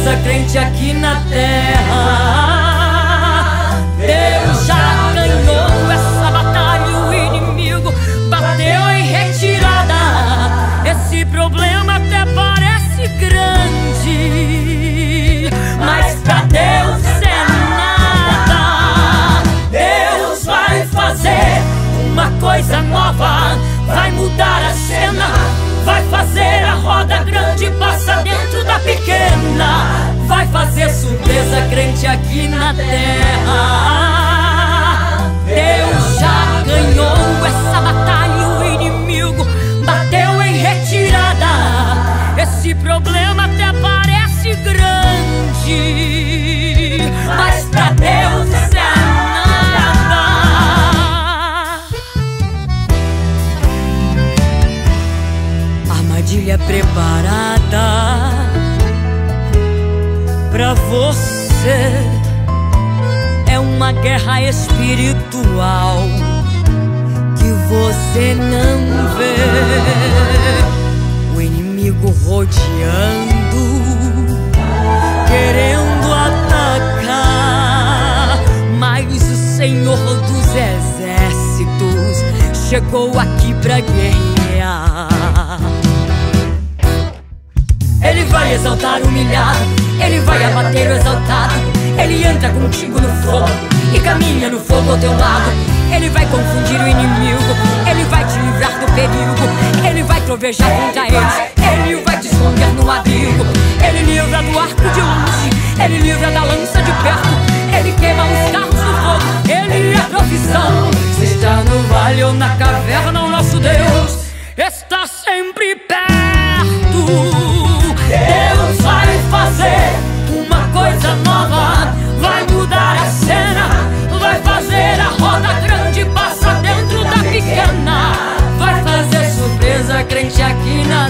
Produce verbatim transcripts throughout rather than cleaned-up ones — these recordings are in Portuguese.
surpresa crente aqui na terra. Deus já ganhou essa batalha, o inimigo bateu em retirada. Esse problema até parece grande, mas pra Deus é nada. Deus vai fazer uma coisa nova, vai mudar a cena, vai fazer a roda grande passar dentro da pequena. Vai fazer surpresa crente aqui na terra. Deus já ganhou essa batalha, o inimigo bateu em retirada. Esse problema até parece grande, mas pra Deus é nada. Armadilha preparada pra você é uma guerra espiritual que você não vê. O inimigo rodeando, querendo atacar, mas o Senhor dos exércitos chegou aqui pra guerrear. Ele vai exaltar o humilhado, ele vai abater o exaltado. Ele entra contigo no fogo e caminha no fogo ao teu lado. Ele vai confundir o inimigo, ele vai te livrar do perigo. Ele vai trovejar contra eles, ele vai te esconder no abrigo. Ele livra do arco de longe, ele livra da lança de perto. Ele queima os carros no fogo, ele é provisão. Se está no vale ou na caverna, o nosso Deus está sempre perto. Deus vai fazer uma coisa nova, vai mudar a cena, vai fazer a roda grande passar dentro da pequena. Vai fazer surpresa crente aqui na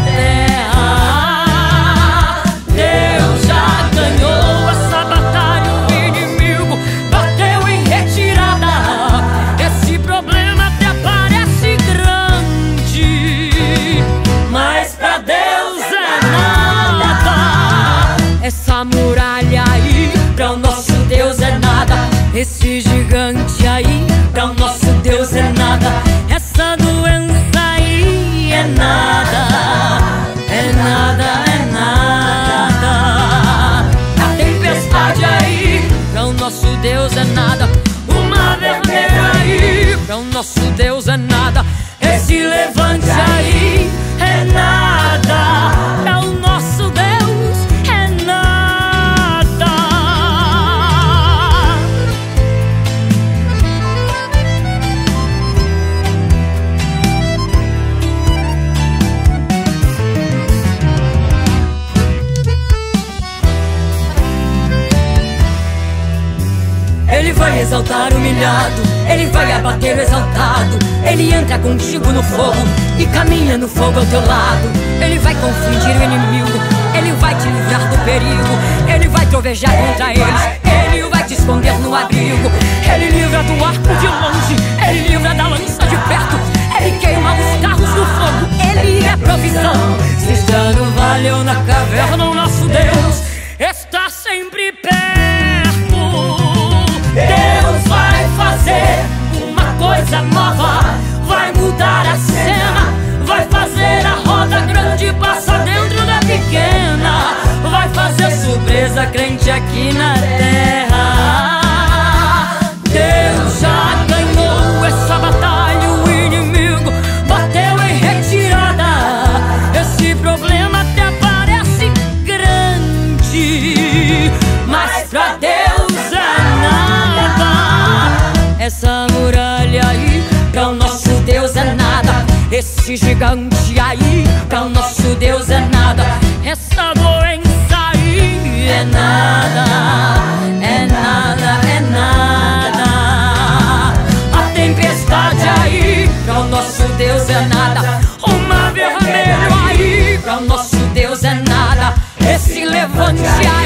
terra. Deus já ganhou essa batalha, o inimigo bateu em retirada. Esse problema até parece grande, mas pra Deus é nada. Essa muralha aí pra o nosso Deus é nada. Esse gigante aí pra o nosso Deus é nada. Essa doença aí é nada, é nada, é nada. A tempestade aí pra o nosso Deus é nada. O mar vermelho aí pra o nosso Deus é nada. Esse levante aí é nada, pra o nosso Deus é nada. Ele vai exaltar o humilhado, ele vai abater o exaltado. Ele entra contigo no fogo e caminha no fogo ao teu lado. Ele vai confundir o inimigo, ele vai te livrar do perigo. Ele vai trovejar contra eles, ele vai te esconder no abrigo. Ele livra do arco de longe, ele livra da lança de perto. Ele queima os carros no fogo, ele é provisão. Se está no vale ou na caverna, o nosso Deus está sempre perto. Deus vai fazer uma coisa nova, vai mudar a cena, vai fazer a roda grande passar dentro da pequena. Vai fazer surpresa crente aqui na terra. Deus já ganhou essa batalha, o inimigo bateu em retirada. Esse problema até parece grande, mas pra Deus é nada. Essa muralha aí pra o nosso Deus é nada. Esse gigante aí pra o nosso Deus é nada. Essa doença aí é nada, é nada, é nada. A tempestade aí pra o nosso Deus é nada. O mar vermelho aí pra o nosso Deus é nada. Esse levante aí